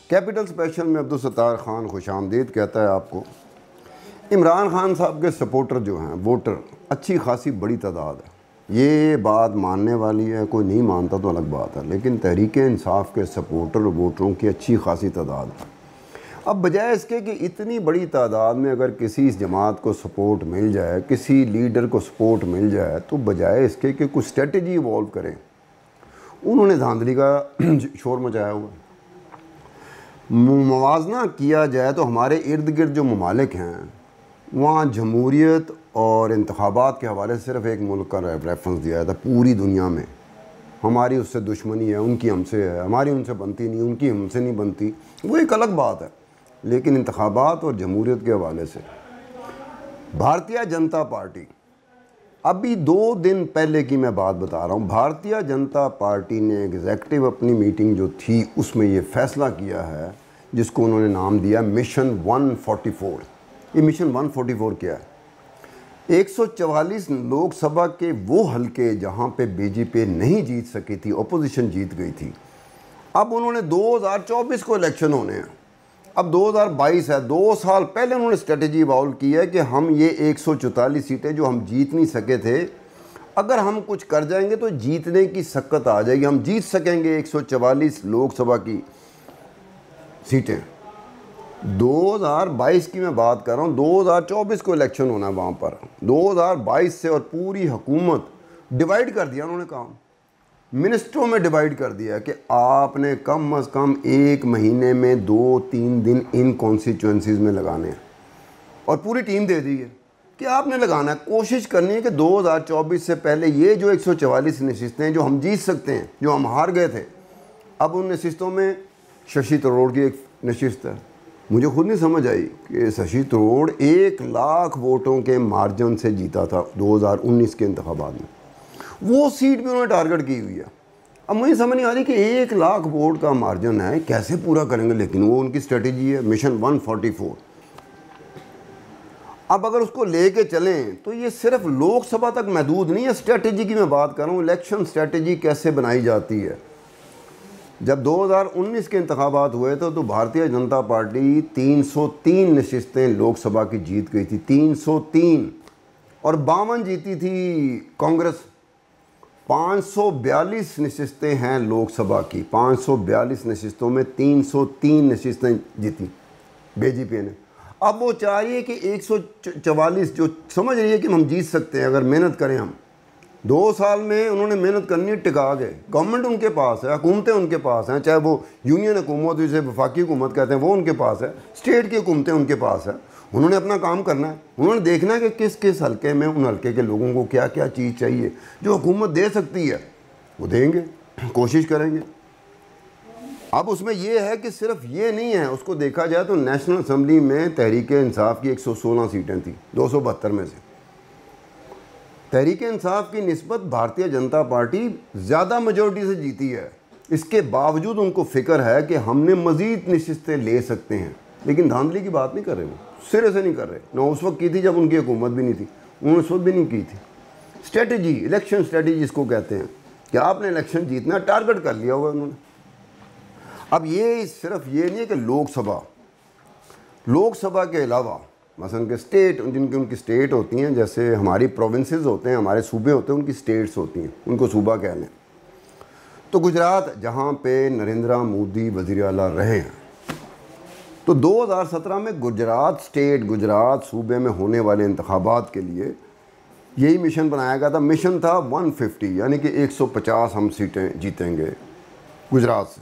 Capital special में अब्दुल सत्तार खान खुशामदीद कहता है आपको। इमरान खान साहब के सपोर्टर जो हैं, वोटर, अच्छी खासी बड़ी तादाद है। ये बात मानने वाली है, कोई नहीं मानता तो अलग बात है, लेकिन तहरीक इंसाफ के सपोर्टर वोटरों की अच्छी खासी तादाद है। अब बजाय इसके कि इतनी बड़ी तादाद में अगर किसी इस जमात को सपोर्ट मिल जाए, किसी लीडर को सपोर्ट मिल जाए, तो बजाय इसके कि कुछ स्ट्रेटजी इवॉल्व करें, उन्होंने धांधली का शोर मचाया हुआ। मुवाजना किया जाए तो हमारे इर्द गिर्द जो ममालिक हैं वहाँ जमहूरियत और इंतखाबात के हवाले से सिर्फ एक मुल्क का रेफरेंस दिया था। पूरी दुनिया में हमारी उससे दुश्मनी है, उनकी हमसे है, हमारी उनसे बनती नहीं, उनकी हमसे नहीं बनती, वो एक अलग बात है। लेकिन इंतखाबात और जमहूरियत के हवाले से भारतीय जनता पार्टी, अभी 2 दिन पहले की मैं बात बता रहा हूँ, भारतीय जनता पार्टी ने एग्जेक्टिव अपनी मीटिंग जो थी उसमें ये फ़ैसला किया है जिसको उन्होंने नाम दिया मिशन 144। ये मिशन 144 क्या है? 144 लोकसभा के वो हलके जहाँ पे बीजेपी नहीं जीत सकी थी, अपोजिशन जीत गई थी। अब उन्होंने 2024 को इलेक्शन होने हैं, अब 2022 है, 2 साल पहले उन्होंने स्ट्रेटजी इवॉल्व की है कि हम ये 144 सीटें जो हम जीत नहीं सके थे, अगर हम कुछ कर जाएंगे तो जीतने की शक्कत आ जाएगी, हम जीत सकेंगे 144 लोकसभा की सीटें। 2022 की मैं बात कर रहा हूँ, 2024 को इलेक्शन होना है वहाँ पर। 2022 से और पूरी हुकूमत डिवाइड कर दिया उन्होंने, काम मिनिस्ट्रों में डिवाइड कर दिया कि आपने कम अज़ कम 1 महीने में 2-3 दिन इन कॉन्स्टिट्यूंसीज़ में लगाने हैं, और पूरी टीम दे दी है कि आपने लगाना है। कोशिश करनी है कि 2024 से पहले ये जो 144 नशिस्तें जो हम जीत सकते हैं, जो हम हार गए थे, अब उन नशिस्तों में शशि थरूर की एक नशिस्त है। मुझे खुद नहीं समझ आई कि शशि थरूर 1 लाख वोटों के मार्जिन से जीता था 2019 के इंतखाबात में, वो सीट भी उन्होंने टारगेट की हुई है। अब मुझे समझ नहीं आ रही कि 1 लाख वोट का मार्जिन है, कैसे पूरा करेंगे, लेकिन वो उनकी स्ट्रेटजी है मिशन 144। अब अगर उसको लेके चलें तो ये सिर्फ लोकसभा तक महदूद नहीं है। स्ट्रेटजी की मैं बात कर रहा हूँ, इलेक्शन स्ट्रेटजी कैसे बनाई जाती है। जब 2019 के इंतखाबात हुए तो भारतीय जनता पार्टी 303 नशिस्तें लोकसभा की जीत गई थी, 303, और 52 जीती थी कांग्रेस। 542 नशिस्तें हैं लोकसभा की, 542 नशिस्तों में 303 नशिस्तें जीती बीजेपी ने। अब वो चाह रही है कि 144, जो समझ रही है कि हम जीत सकते हैं अगर मेहनत करें हम। 2 साल में उन्होंने मेहनत करनी, टिका गए। गवर्नमेंट उनके पास है, हुकूमतें उनके पास हैं, चाहे वो यूनियन हुकूमत, जिसे वफाकी हुकूमत कहते हैं, वो उनके पास है, स्टेट की हुकूमतें उनके पास है। उन्होंने अपना काम करना है, उन्होंने देखना है कि किस किस हल्के में उन हल्के के लोगों को क्या क्या चीज़ चाहिए। जो हुकूमत दे सकती है वो देंगे, कोशिश करेंगे। अब उसमें ये है कि सिर्फ ये नहीं है, उसको देखा जाए तो नेशनल असम्बली में तहरीक इंसाफ की 116 सीटें थी 272 में से। तहरीक इंसाफ की निस्बत भारतीय जनता पार्टी ज़्यादा मेजॉरिटी से जीती है। इसके बावजूद उनको फ़िक्र है कि हमने मज़ीद नशिस्तें ले सकते हैं, लेकिन धांधली की बात नहीं कर रहे, वो सिरे से नहीं कर रहे। ना उस वक्त की थी जब उनकी हुकूमत भी नहीं थी, उन्होंने उस वक्त भी नहीं की थी। स्ट्रेटजी, इलेक्शन स्ट्रेटजी जिसको कहते हैं कि आपने इलेक्शन जीतना, टारगेट कर लिया हुआ उन्होंने। अब ये सिर्फ ये नहीं है कि लोकसभा के अलावा मसलन के स्टेट, जिनकी उनकी स्टेट होती हैं, जैसे हमारी प्रोविंसेस होते हैं, हमारे सूबे होते हैं, उनकी स्टेट्स होती हैं, उनको सूबा कह लें। तो गुजरात, जहाँ पे नरेंद्र मोदी वज़ीर आला रहे हैं, तो 2017 में गुजरात सूबे में होने वाले इंतखाबात के लिए यही मिशन बनाया गया था। मिशन था 150, यानी कि 150 हम सीटें जीतेंगे गुजरात से।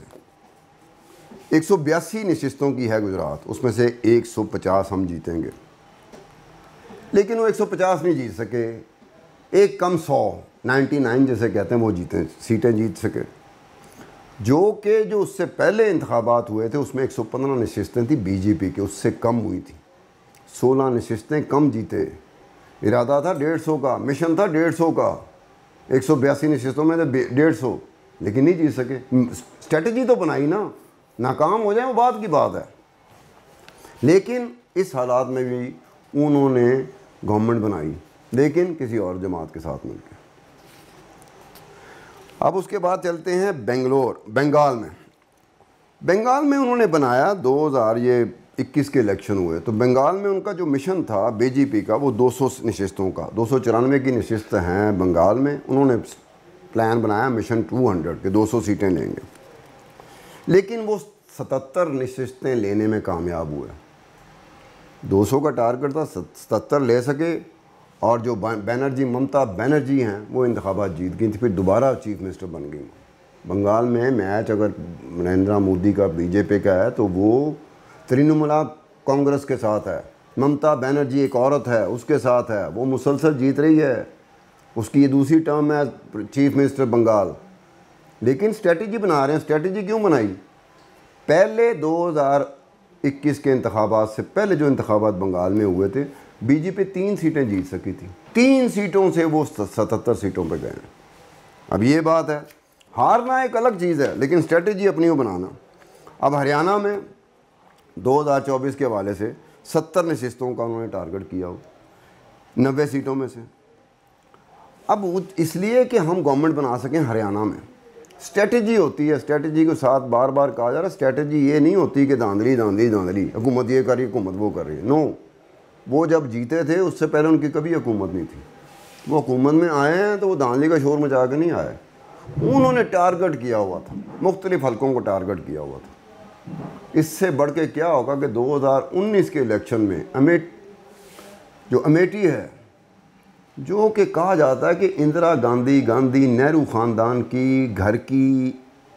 182 नशिस्तों की है गुजरात, उसमें से 150 हम जीतेंगे। लेकिन वो 150 नहीं जीत सके, एक कम 100, 99 जैसे कहते हैं, वो सीटें जीत सके। जो उससे पहले इंतखाबात हुए थे उसमें 115 नशिस्तें थी बीजेपी की, उससे कम हुई थी, 16 नशिस्तें कम जीते। इरादा था 150 का, मिशन था 150 का, 182 नशिस्तों में तो 150, लेकिन नहीं जीत सके। स्ट्रेटजी तो बनाई ना, नाकाम हो जाए वो बात की बात है। लेकिन इस हालात में भी उन्होंने गवर्नमेंट बनाई, लेकिन किसी और जमात के साथ मिलकर। अब उसके बाद चलते हैं बंगाल में। बंगाल में उन्होंने बनाया 2021 के इलेक्शन हुए तो बंगाल में उनका जो मिशन था बीजेपी का वो 200 नशिस्तों का, 294 की नशिस्तें हैं बंगाल में। उन्होंने प्लान बनाया मिशन 200 के 200 सीटें लेंगे, लेकिन वो 77 नशिस्तें लेने में कामयाब हुए। 200 का टारगेट था, 77 ले सके। और जो बनर्जी, ममता बनर्जी हैं, वो इंतखाबात जीत गई थी, फिर दोबारा चीफ मिनिस्टर बन गई। बंगाल में मैच अगर नरेंद्र मोदी का बीजेपी का है तो वो तृणमूल कांग्रेस के साथ है। ममता बनर्जी एक औरत है, उसके साथ है, वो मुसलसल जीत रही है। उसकी ये दूसरी टर्म है चीफ मिनिस्टर बंगाल। लेकिन स्ट्रेटजी बना रहे हैं। स्ट्रेटजी क्यों बनाई? पहले 2021 के इंतखाबात से पहले जो इंतखाबात बंगाल में हुए थे, बीजेपी 3 सीटें जीत सकी थी। 3 सीटों से वो 77 सीटों पर गए। अब ये बात है, हारना एक अलग चीज़ है, लेकिन स्ट्रेटजी अपनी को बनाना। अब हरियाणा में 2024 के हवाले से 70 नशिस्तों का उन्होंने टारगेट किया हो 90 सीटों में से। अब इसलिए कि हम गवर्नमेंट बना सकें हरियाणा में, स्ट्रेटजी होती है। स्ट्रेटजी के साथ बार बार कहा जा रहा है, स्ट्रेटजी ये नहीं होती कि धांधली धांधली धांधली, हुकूमत ये कर रही है, हुकूमत वो कर रही है। नो, वो जब जीते थे उससे पहले उनकी कभी हुकूमत नहीं थी। वो हुकूमत में आए हैं तो वो धांधली का शोर मचा के नहीं आए। उन्होंने टारगेट किया हुआ था, मुख्तलिफ हलकों को टारगेट किया हुआ था। इससे बढ़ के क्या होगा कि 2019 के इलेक्शन में जो अमेठी है, जो कि कहा जाता है कि इंदिरा गांधी नेहरू ख़ानदान की घर की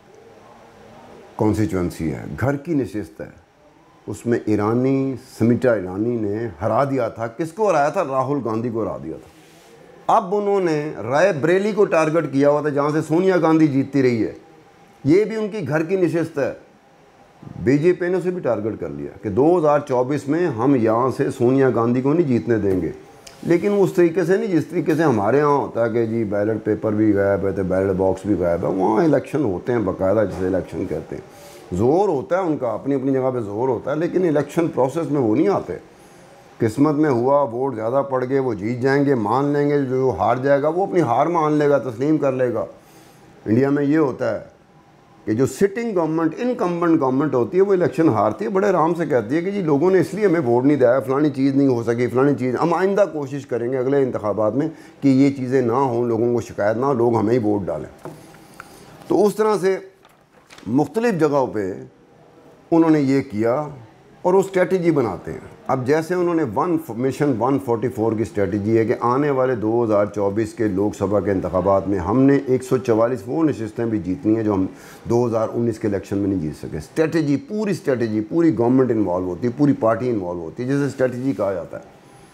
कॉन्स्टिट्यूंसी है, घर की नशिस्त है। उसमें स्मिता ईरानी ने हरा दिया था। किसको हराया था? राहुल गांधी को हरा दिया था। अब उन्होंने रायबरेली को टारगेट किया हुआ था, जहाँ से सोनिया गांधी जीतती रही है। ये भी उनकी घर की नशिस्त है। बीजेपी ने उसे भी टारगेट कर लिया कि 2024 में हम यहाँ से सोनिया गांधी को नहीं जीतने देंगे। लेकिन उस तरीके से नहीं जिस तरीके से हमारे यहाँ होता है कि जी बैलेट पेपर भी गायब है तो बैलेट बॉक्स भी गायब है। वहाँ इलेक्शन होते हैं बाकायदा, जिसे इलेक्शन कहते हैं। ज़ोर होता है उनका, अपनी अपनी जगह पे ज़ोर होता है, लेकिन इलेक्शन प्रोसेस में वो नहीं आते। किस्मत में हुआ, वोट ज़्यादा पड़ गए, वो जीत जाएंगे, मान लेंगे। जो हार जाएगा वो अपनी हार मान लेगा, तस्लीम कर लेगा। इंडिया में ये होता है कि जो सिटिंग गवर्नमेंट, इनकम्बेंट गवर्नमेंट होती है, वो इलेक्शन हारती है, बड़े आराम से कहती है कि जी लोगों ने इसलिए हमें वोट नहीं दिया, फ़लानी चीज़ नहीं हो सकी, फ़लानी चीज़। हम आइंदा कोशिश करेंगे अगले इंतखाबात में कि ये चीज़ें ना हों, लोगों को शिकायत ना हो, लोग हमें ही वोट डालें। तो उस तरह से मुख्तलिफ़ जगहों पर उन्होंने ये किया और वो स्ट्रेटजी बनाते हैं। अब जैसे उन्होंने मिशन 144 की स्ट्रेटजी है कि आने वाले 2024 के लोकसभा के इंतखाबात में हमने 144 वो नशिस्तें भी जीतनी है जो हम 2019 के इलेक्शन में नहीं जीत सके। स्ट्रेटजी, पूरी गवर्नमेंट इन्वॉल्व होती है, पूरी पार्टी इन्वॉल्व होती है, जिसे स्ट्रेटजी कहा जाता है।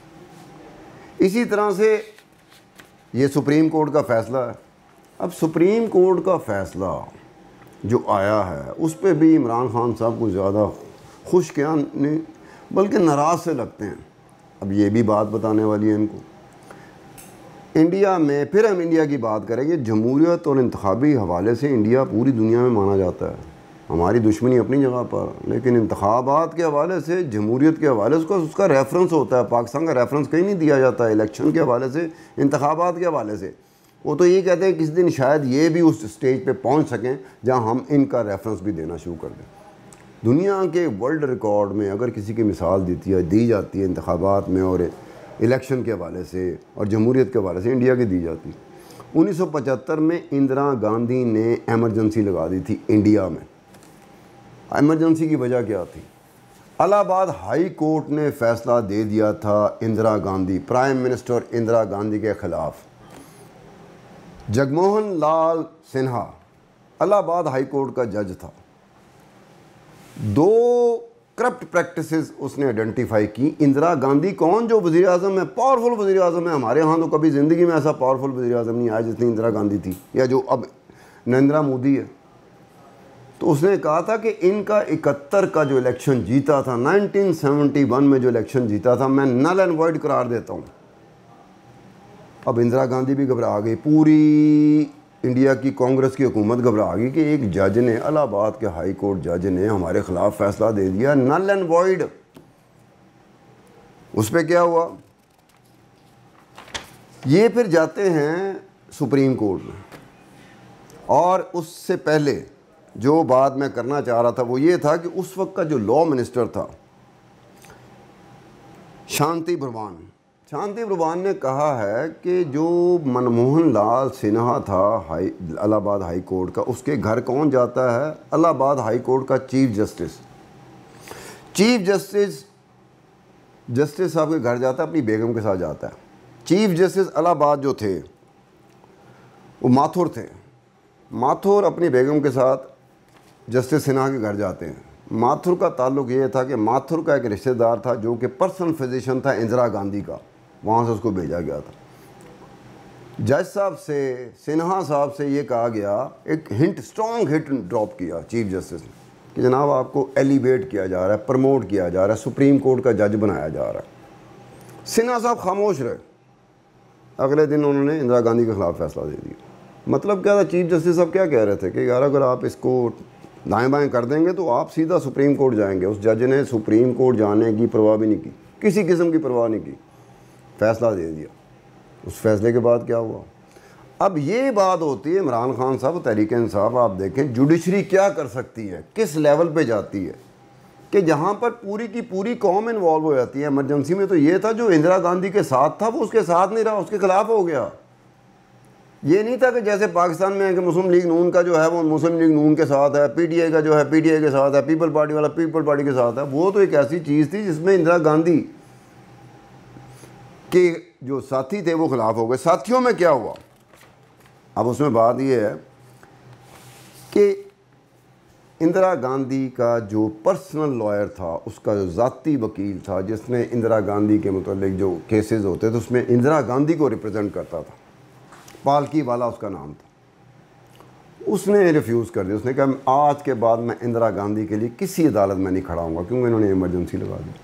इसी तरह से ये सुप्रीम कोर्ट का फ़ैसला है। अब सुप्रीम कोर्ट का फ़ैसला जो आया है उस पर भी इमरान खान साहब को ज़्यादा खुश क्या नहीं बल्कि नाराज़ से लगते हैं। अब ये भी बात बताने वाली है इनको। इंडिया में फिर हम इंडिया की बात करेंगे। जमहूरियत और इंतखाबी हवाले से इंडिया पूरी दुनिया में माना जाता है। हमारी दुश्मनी अपनी जगह पर, लेकिन इंतखाबात के हवाले से, जमहूरियत के हवाले से उसका रेफरेंस होता है। पाकिस्तान का रेफरेंस कहीं नहीं दिया जाता इलेक्शन के हवाले से, इंतखाबात के हवाले से। वो तो ये कहते हैं किसी दिन शायद ये भी उस स्टेज पे पहुंच सकें जहां हम इनका रेफरेंस भी देना शुरू कर दें। दुनिया के वर्ल्ड रिकॉर्ड में अगर किसी की मिसाल दी जाती है इंतखाबात में और इलेक्शन के हवाले से और जमहूरियत के हवाले से, इंडिया की दी जाती। 1975 में इंदिरा गांधी ने एमरजेंसी लगा दी थी इंडिया में। एमरजेंसी की वजह क्या थी? इलाहाबाद हाई कोर्ट ने फैसला दे दिया था इंदिरा गांधी, प्राइम मिनिस्टर इंदिरा गांधी के ख़िलाफ़। जगमोहन लाल सिन्हा इलाहाबाद हाई कोर्ट का जज था। 2 करप्ट प्रैक्टिसेस उसने आइडेंटिफाई की। इंदिरा गांधी कौन, जो वज़ीर आज़म है, पावरफुल वज़ीर आज़म है। हमारे यहाँ तो कभी ज़िंदगी में ऐसा पावरफुल वज़ीर आज़म नहीं आया जितनी इंदिरा गांधी थी, या जो अब नरेंद्र मोदी है। तो उसने कहा था कि इनका 71 का जो इलेक्शन जीता था, 1971 में जो इलेक्शन जीता था, मैं नल एंड वॉइड करार देता हूँ। अब इंदिरा गांधी भी घबरा गई, पूरी इंडिया की कांग्रेस की हुकूमत घबरा गई कि एक जज ने, इलाहाबाद के हाई कोर्ट जज ने हमारे ख़िलाफ़ फैसला दे दिया नल एंड वॉइड। उस पर क्या हुआ? ये फिर जाते हैं सुप्रीम कोर्ट में, और उससे पहले जो बात मैं करना चाह रहा था वो ये था कि उस वक्त का जो लॉ मिनिस्टर था शांति बर्बान ने कहा है कि जो मनमोहन लाल सिन्हा था इलाहाबाद हाई कोर्ट का, उसके घर कौन जाता है? इलाहाबाद हाई कोर्ट का चीफ जस्टिस साहब के घर जाता है, अपनी बेगम के साथ जाता है। चीफ जस्टिस इलाहाबाद जो थे वो माथुर थे। माथुर अपनी बेगम के साथ जस्टिस सिन्हा के घर जाते हैं। माथुर का ताल्लुक़ ये था कि माथुर का एक रिश्तेदार था जो कि पर्सनल फिजिशियन था इंदिरा गांधी का, वहाँ से उसको भेजा गया था। जज साहब से, सिन्हा साहब से ये कहा गया, एक हिंट, स्ट्रॉन्ग हिंट ड्रॉप किया चीफ जस्टिस ने कि जनाब आपको एलिवेट किया जा रहा है, प्रमोट किया जा रहा है, सुप्रीम कोर्ट का जज बनाया जा रहा है। सिन्हा साहब खामोश रहे। अगले दिन उन्होंने इंदिरा गांधी के ख़िलाफ़ फैसला दे दिया। मतलब क्या था, चीफ जस्टिस साहब क्या कह रहे थे कि यार अगर आप इसको दाएं बाएं कर देंगे तो आप सीधा सुप्रीम कोर्ट जाएंगे। उस जज ने सुप्रीम कोर्ट जाने की परवाह भी नहीं की, किसी किस्म की परवाह नहीं की, फैसला दे दिया। उस फैसले के बाद क्या हुआ? अब ये बात होती है इमरान खान साहब, तहरीक-ए-इंसाफ, आप देखें जुडिशरी क्या कर सकती है, किस लेवल पे जाती है कि जहाँ पर पूरी की पूरी कौम इन्वॉल्व हो जाती है। इमरजेंसी में तो ये था, जो इंदिरा गांधी के साथ था वो उसके साथ नहीं रहा, उसके खिलाफ हो गया। ये नहीं था कि जैसे पाकिस्तान में है कि मुस्लिम लीग नून का जो है वो मुस्लिम लीग नून के साथ है, पीटीआई का जो है पीटीआई के साथ है, पीपल पार्टी वाला पीपल पार्टी के साथ है। वो तो एक ऐसी चीज़ थी जिसमें इंदिरा गांधी के जो साथी थे वो खिलाफ हो गए। साथियों में क्या हुआ? अब उसमें बात ये है कि इंदिरा गांधी का जो पर्सनल लॉयर था, उसका जो ज़ाती वकील था जिसने इंदिरा गांधी के मुतालिक जो केसेस होते थे उसमें इंदिरा गांधी को रिप्रेजेंट करता था, पालकी वाला उसका नाम था, उसने रिफ्यूज़ कर दिया। उसने कहा आज के बाद मैं इंदिरा गांधी के लिए किसी अदालत में नहीं खड़ा हूँगा, क्योंकि इन्होंने इमरजेंसी लगा दी।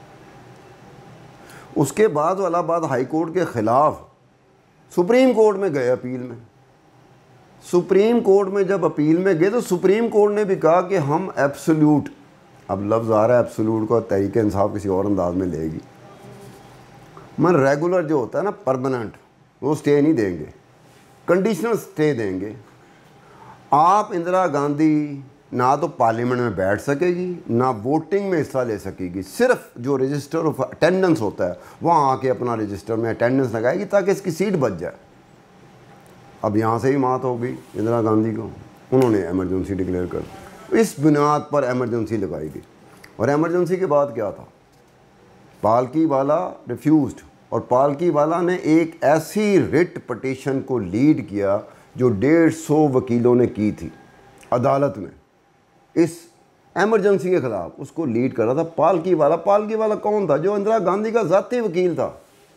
उसके बाद वो इलाहाबाद हाई कोर्ट के ख़िलाफ़ सुप्रीम कोर्ट में गए अपील में। सुप्रीम कोर्ट में जब अपील में गए तो सुप्रीम कोर्ट ने भी कहा कि हम एब्सोल्यूट, अब लफ्ज़ आ रहा है एब्सोल्यूट का, तहरीक इंसाफ किसी और अंदाज में लेगी, मैं रेगुलर जो होता है ना परमानेंट, वो स्टे नहीं देंगे, कंडीशनल स्टे देंगे। आप इंदिरा गांधी ना तो पार्लियामेंट में बैठ सकेगी, ना वोटिंग में हिस्सा ले सकेगी, सिर्फ जो रजिस्टर ऑफ अटेंडेंस होता है वहाँ आके अपना रजिस्टर में अटेंडेंस लगाएगी ताकि इसकी सीट बच जाए। अब यहाँ से ही मात हो गई इंदिरा गांधी को, उन्होंने एमरजेंसी डिक्लेयर कर दी। इस बुनियाद पर एमरजेंसी लगाई गई। और एमरजेंसी के बाद क्या था? पालकी वाला रिफ्यूज्ड, और पालकी वाला ने एक ऐसी रिट पटिशन को लीड किया जो 150 वकीलों ने की थी अदालत में इस एमरजेंसी के ख़िलाफ़। उसको लीड कर रहा था पालकी वाला। पालकी वाला कौन था? जो इंदिरा गांधी का ज़ाती वकील था।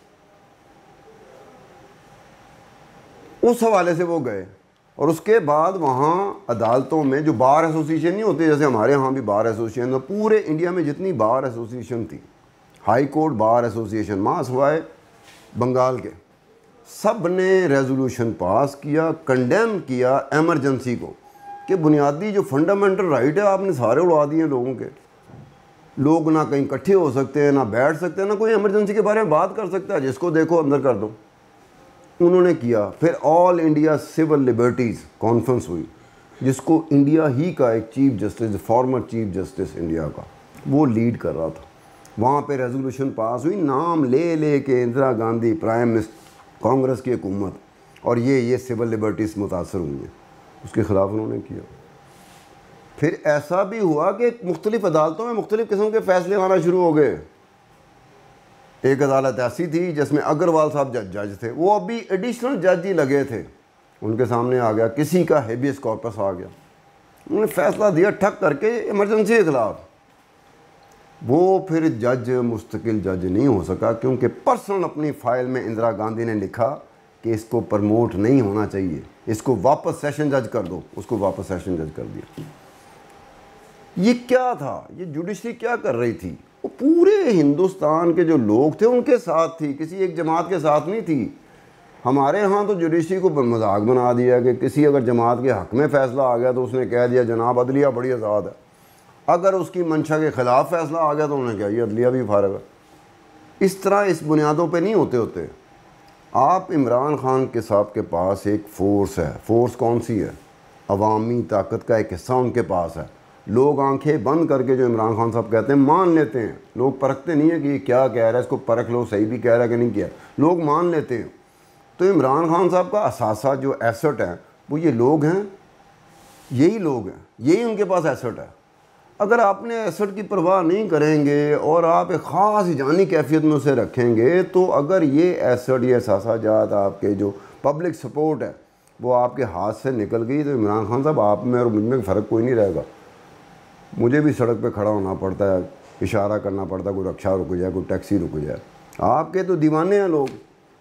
उस हवाले से वो गए और उसके बाद वहाँ अदालतों में जो बार एसोसिएशन नहीं होती, जैसे हमारे यहाँ भी बार एसोसिएशन, तो पूरे इंडिया में जितनी बार एसोसिएशन थी, हाई कोर्ट बार एसोसिएशन मां सिवाय बंगाल के, सब ने रेजोल्यूशन पास किया, कंडेम किया एमरजेंसी को कि बुनियादी जो फंडामेंटल राइट है आपने सारे उड़ा दिए लोगों के। लोग ना कहीं इकट्ठे हो सकते हैं, ना बैठ सकते हैं, ना कोई एमरजेंसी के बारे में बात कर सकता है, जिसको देखो अंदर कर दो। उन्होंने किया। फिर all India civil liberties conference हुई, जिसको इंडिया ही का एक chief justice, former chief justice India का, वो लीड कर रहा था। वहाँ पे रेजोल्यूशन पास हुई, नाम ले ले के इंदिरा गांधी प्राइम मिनिस्टर, कांग्रेस की हुकूमत, और ये सिविल लिबर्टीज़ मुतासर हुई हैं, उसके ख़िलाफ़ उन्होंने किया। फिर ऐसा भी हुआ कि मुख्तलिफ़ अदालतों में मुख्तलिफ़ किस्म के फ़ैसले आना शुरू हो गए। एक अदालत ऐसी थी जिसमें अग्रवाल साहब जज थे, वो अभी एडिशनल जज ही लगे थे, उनके सामने आ गया किसी का हेबियस कॉर्पस आ गया, उन्होंने फ़ैसला दिया ठक करके इमरजेंसी के ख़िलाफ़। वो फिर जज मुस्तकिल जज नहीं हो सका, क्योंकि पर्सनल अपनी फ़ाइल में इंदिरा गांधी ने लिखा कि इसको प्रमोट नहीं होना चाहिए, इसको वापस सेशन जज कर दो, उसको वापस सेशन जज कर दिया। ये क्या था? ये जुडिशरी क्या कर रही थी? वो पूरे हिंदुस्तान के जो लोग थे उनके साथ थी, किसी एक जमात के साथ नहीं थी। हमारे यहाँ तो जुडिशरी को मजाक बना दिया कि किसी अगर जमात के हक़ में फ़ैसला आ गया तो उसने कह दिया जनाब अदलिया बड़ी आज़ाद है, अगर उसकी मंशा के ख़िलाफ़ फ़ैसला आ गया तो उन्होंने कहा ये अदलिया भी फारग है। इस तरह इस बुनियादों पे नहीं होते। आप इमरान खान के साहब के पास एक फ़ोर्स है। फ़ोर्स कौन सी है? अवामी ताकत का एक हिस्सा उनके पास है। लोग आंखें बंद करके जो इमरान खान साहब कहते हैं मान लेते हैं। लोग परखते नहीं है कि ये क्या कह रहा है, इसको परख लो सही भी कह रहा है कि नहीं किया, लोग मान लेते हैं। तो इमरान खान साहब का असासा जो एसेट है वो ये लोग हैं, यही लोग हैं, यही उनके पास एसेट है। अगर आपने एसेट की परवाह नहीं करेंगे और आप एक ख़ास जानी कैफियत में उसे रखेंगे, तो अगर ये एसेट, ये असासा जात, आपके जो पब्लिक सपोर्ट है वो आपके हाथ से निकल गई, तो इमरान खान साहब आप में और मुझ में फ़र्क कोई नहीं रहेगा। मुझे भी सड़क पे खड़ा होना पड़ता है, इशारा करना पड़ता है, कोई रक्षा रुक जाए, कोई टैक्सी रुक जाए। आपके तो दीवाने हैं लोग।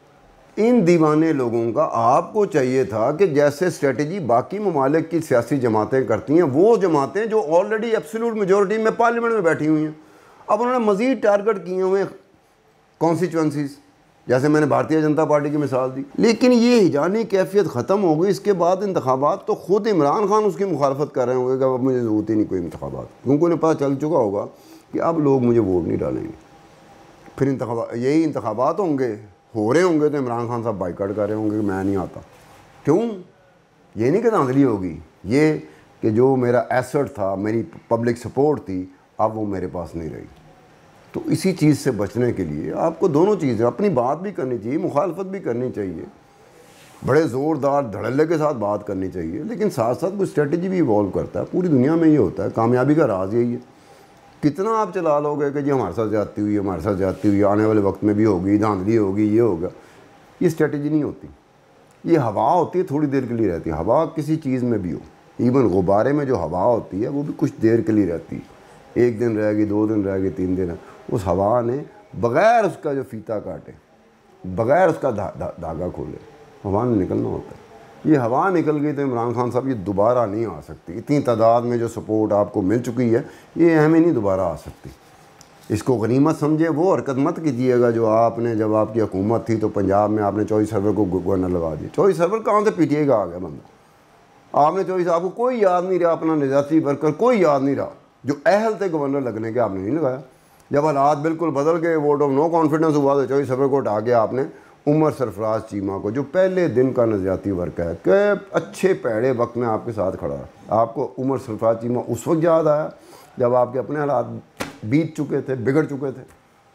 इन दीवाने लोगों का आपको चाहिए था कि जैसे स्ट्रेटजी बाकी ममालिक की सियासी जमातें करती हैं, वो जमातें जो ऑलरेडी एब्सोल्यूट मेजॉरिटी में पार्लियामेंट में बैठी हुई हैं, अब उन्होंने मज़ीद टारगेट किए हुए कॉन्स्टिट्यूंसीज, जैसे मैंने भारतीय जनता पार्टी की मिसाल दी। लेकिन ये हिजानी कैफियत ख़त्म हो गई। इसके बाद इंतखाबात तो ख़ुद इमरान खान उसकी मुखालफत कर रहे होंगे कि अब मुझे ज़रूरत ही नहीं कोई इंतखाबात, क्योंकि उन्हें पता चल चुका होगा कि अब लोग मुझे वोट नहीं डालेंगे। फिर यही इंतखाबात होंगे, हो रहे होंगे तो इमरान खान साहब बाइकआउट कर रहे होंगे कि मैं नहीं आता। क्यों? ये नहीं कि धांधली होगी, ये कि जो मेरा एसेट था, मेरी पब्लिक सपोर्ट थी, अब वो मेरे पास नहीं रही। तो इसी चीज़ से बचने के लिए आपको दोनों चीज़ें, अपनी बात भी करनी चाहिए, मुखालफत भी करनी चाहिए, बड़े ज़ोरदार धड़ल्ले के साथ बात करनी चाहिए, लेकिन साथ साथ कोई स्ट्रेटजी भी इवॉल्व करता है। पूरी दुनिया में ये होता है, कामयाबी का राज यही है। कितना आप चला लोगे कि जी हमारे साथ ज़्यादती हुई, हमारे साथ ज़्यादती हुई, आने वाले वक्त में भी होगी, धांधली होगी, ये होगा, ये स्ट्रेटजी नहीं होती। ये हवा होती है, थोड़ी देर के लिए रहती है। हवा किसी चीज़ में भी हो, इवन गुब्बारे में जो हवा होती है वो भी कुछ देर के लिए रहती है, 1 दिन रहेगी, 2 दिन रहेगी, 3 दिन। उस हवा ने बग़ैर उसका जो फीता काटे, बग़ैर उसका धागा खोले, हवा ने निकलना होता है। ये हवा निकल गई तो इमरान खान साहब ये दोबारा नहीं आ सकती। इतनी तादाद में जो सपोर्ट आपको मिल चुकी है, ये हमें नहीं दोबारा आ सकती। इसको गनीमत समझे, वो हरकत मत कीजिएगा जो आपने, जब आपकी हुकूमत थी तो पंजाब में आपने चौधरी सरवर को गवर्नर लगा दिया। चौधरी सरवर कहाँ से पीटीआई का आ गया बंदा? आपने चौधरी साहब को कोई याद नहीं रहा, अपना निजाती वर्कर कोई याद नहीं रहा, जो अहल थे गवर्नर लगने के, आपने नहीं लगाया। जब हालात बिल्कुल बदल गए, वोट ऑफ नो कॉन्फिडेंस हुआ, तो चौधरी सरवर को हटा के आपने उमर सरफराज चीमा को, जो पहले दिन का नज़रियाती वर्क है कि अच्छे पैड़े वक्त में आपके साथ खड़ा है, आपको उमर सरफराज चीमा उस वक्त याद आया जब आपके अपने हालात बीत चुके थे, बिगड़ चुके थे।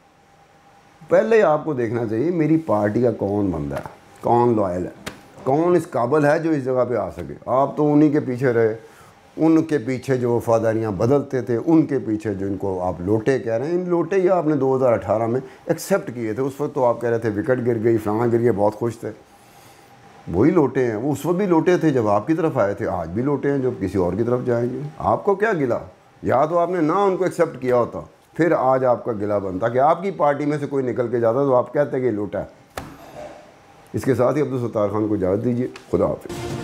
पहले आपको देखना चाहिए मेरी पार्टी का कौन बंदा है, कौन लॉयल है, कौन इस काबिल है जो इस जगह पे आ सके। आप तो उन्हीं के पीछे रहे, उनके पीछे जो वफादारियाँ बदलते थे, उनके पीछे जो इनको आप लोटे कह रहे हैं, इन लोटे ही आपने 2018 में एक्सेप्ट किए थे। उस वक्त तो आप कह रहे थे विकेट गिर गई, फलाना गिर गया, बहुत खुश थे। वही लोटे हैं, वो उस वक्त भी लोटे थे जब आपकी तरफ आए थे, आज भी लोटे हैं जब किसी और की तरफ जाएंगे। आपको क्या गिला? या तो आपने ना उनको एक्सेप्ट किया होता, फिर आज आपका गिला बनता कि आपकी पार्टी में से कोई निकल के जाता तो आप कहते कि लोटा है। इसके साथ ही अब्दुल सत्तार खान को इजाज़त दीजिए। खुदा हाफिज़।